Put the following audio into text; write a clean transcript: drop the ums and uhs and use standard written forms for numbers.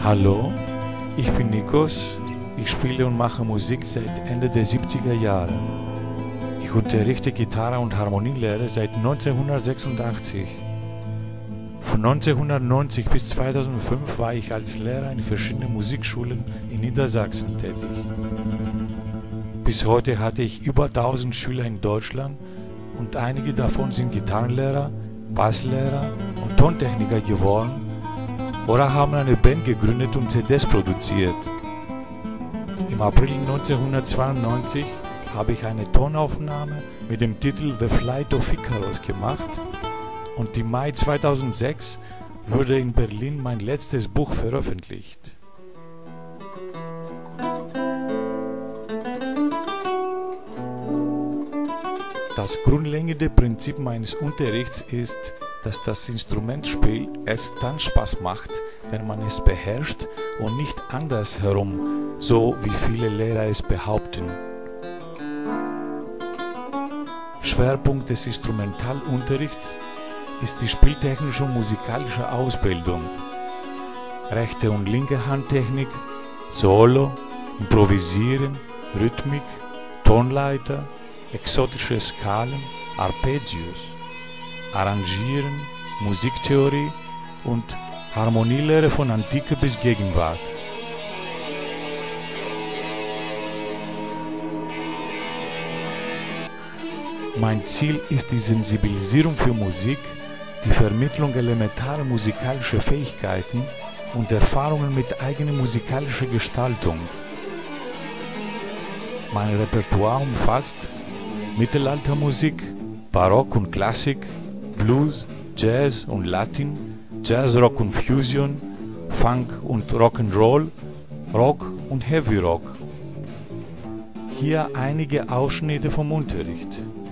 Hallo, ich bin Nikos. Ich spiele und mache Musik seit Ende der 70er Jahre. Ich unterrichte Gitarre und Harmonielehre seit 1986. Von 1990 bis 2005 war ich als Lehrer in verschiedenen Musikschulen in Niedersachsen tätig. Bis heute hatte ich über 1000 Schüler in Deutschland und einige davon sind Gitarrenlehrer, Basslehrer und Tontechniker geworden oder haben eine Band gegründet und CDs produziert. Im April 1992 habe ich eine Tonaufnahme mit dem Titel The Flight of Icarus gemacht und im Mai 2006 wurde in Berlin mein letztes Buch veröffentlicht. Das grundlegende Prinzip meines Unterrichts ist, dass das Instrumentspiel erst dann Spaß macht, wenn man es beherrscht und nicht andersherum, so wie viele Lehrer es behaupten. Schwerpunkt des Instrumentalunterrichts ist die spieltechnische und musikalische Ausbildung. Rechte und linke Handtechnik, Solo, Improvisieren, Rhythmik, Tonleiter, exotische Skalen, Arpeggios, Arrangieren, Musiktheorie und Harmonielehre von Antike bis Gegenwart. Mein Ziel ist die Sensibilisierung für Musik, die Vermittlung elementarer musikalischer Fähigkeiten und Erfahrungen mit eigener musikalischer Gestaltung. Mein Repertoire umfasst Mittelaltermusik, Barock und Klassik, Blues, Jazz und Latin, Jazzrock und Fusion, Funk und Rock'n'Roll, Rock und Heavy Rock. Hier einige Ausschnitte vom Unterricht.